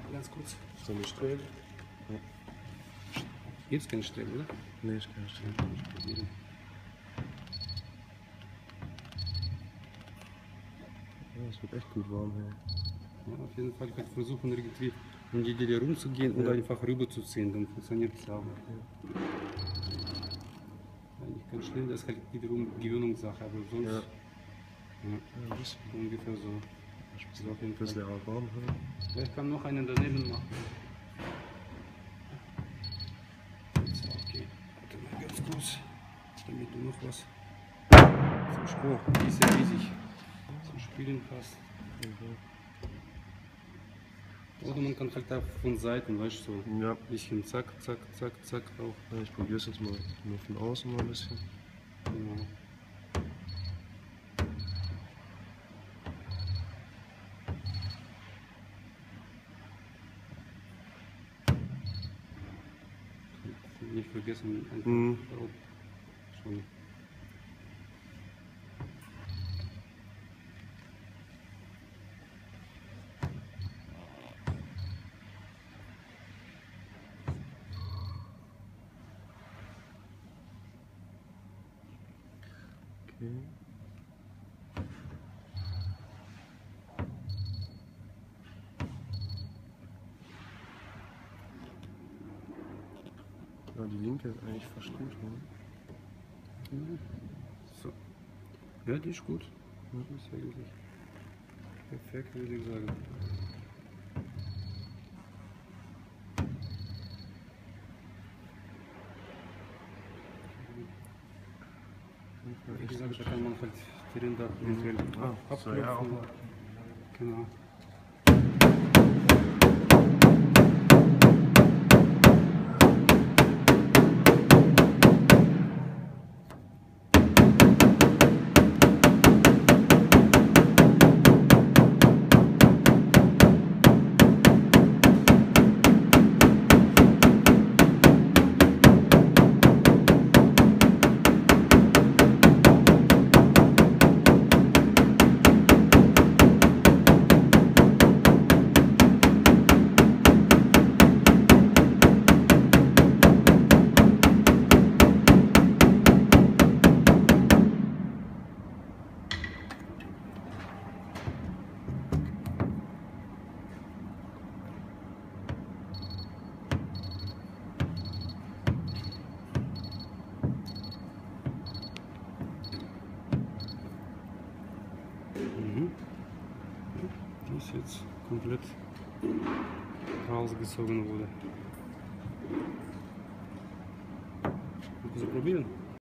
Ganz kurz. So eine Strähne? Ja. Gibt es keine Strähne, oder? Nee, ich kann nicht stehen. Ja, es wird echt gut warm hier. Ja, auf jeden Fall halt versuchen irgendwie um die Delle rumzugehen oder einfach rüberzuziehen, dann funktioniert es auch. Ja. Nicht ganz schnell, das ist halt wiederum Gewöhnungssache, aber sonst Ja. ja, Ja, ein bisschen. ungefähr so. Ich bin auf jeden Fall auch warm hier. Ja, ich kann noch einen daneben machen. So, okay. Warte mal ganz kurz, damit du noch was zum Spruch, die ist ja riesig, zum Spielen hast. Oder man kann halt auch von Seiten, weißt du, so Ja. ein bisschen zack, zack, zack, zack auch. Ja, ich probiere es jetzt mal nur von außen mal ein bisschen. Genau. Nicht vergessen, einfach schon. Okay. Ja, die linke ist eigentlich fast gut, ne? So. Ja, die ist gut. Die ist eigentlich perfekt, würde ich sagen. Wie gesagt, da kann man halt die Ränder eventuell So, ja, auch abklopfen. mal. Genau. Die ist jetzt komplett rausgezogen wurde. Willst du probieren?